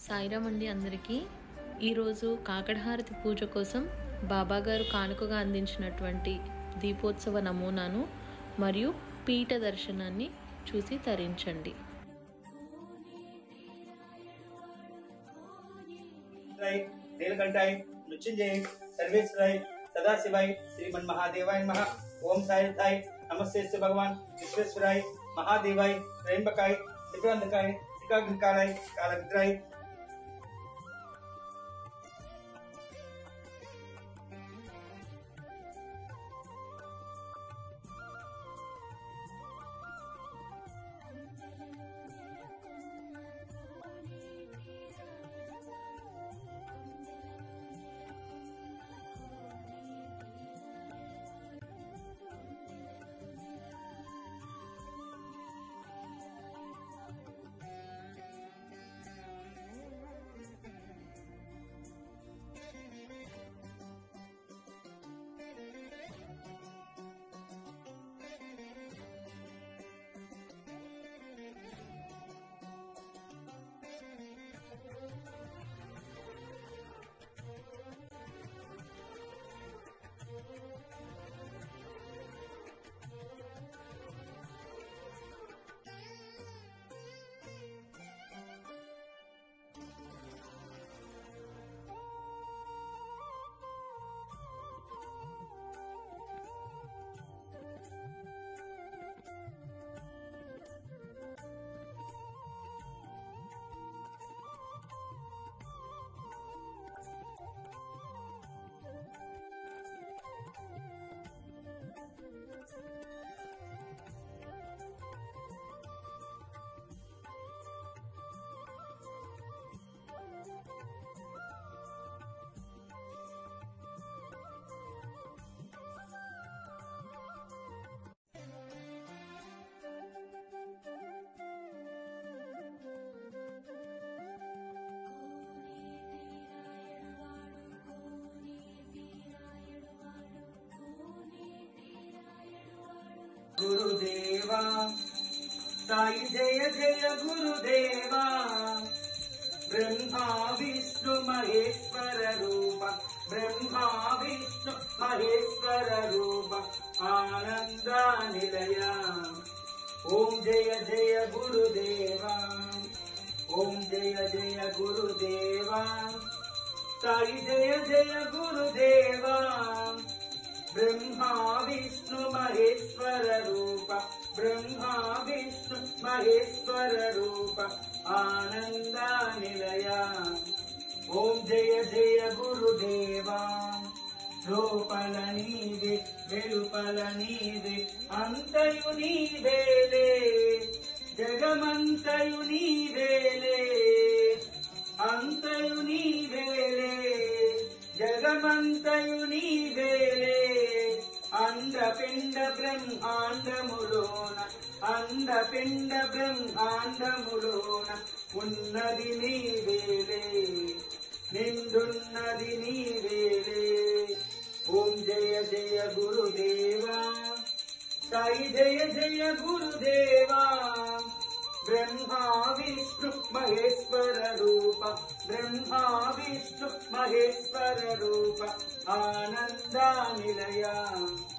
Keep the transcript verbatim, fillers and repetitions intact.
సాయిరామ్ అండి అందరికీ. ఈరోజు కాకడహారతి పూజ కోసం బాబాగారు కానుకగా అందించినటువంటి దీపోత్సవ నమూనాను మరియు పీఠ దర్శనాన్ని చూసి తరించండి. నీలకంఠాయ్, మృత్యుంజయ్, సర్వేశ్వరాయ్, సదాశివాయ్, శ్రీమన్ महादेवाय नमः। ओम साईर्थाय नमस्ते भगवान विश्वेश्वराय महादेवाय त्र्यंबकाय त्रिपुरांतकाय त्रिकाग्निकालाय कालविद्राय। गुरुदेवा साई जय जय गुरुदेवा, ब्रह्मा विष्णु महेश्वर रूप, ब्रह्मा विष्णु महेश्वर रूप, आनंद निलय। ओम जय जय गुरुदेवा, ओम जय जय गुरुदेवा, साई जय जय गुरुदेवा, ब्रह्मा विष्णु महेश्वर रूप, ब्रह्मा विष्णु महेश्वर रूप, आनंद निलय। ओम जय जय गुरुदेवा, లోపల నీవే వెలుపల నీవే అంతయు నీవేలే, జగమంతయు నీవేలే, అంతయు నీవేలే, జగమంతయు నీవేలే। అండపిండ బ్రహ్మాండములోన, అండపిండ బ్రహ్మాండములోన ఉన్నది నీవేలే, నిండున్నది నీవేలే। ఓం జయ జయ గురుదేవా, సాయి జయ జయ గురుదేవా, ब्रह्मा विष्णु महेश्वर रूप, ब्रह्मा विष्णु महेश्वर रूप, आनंद निलय।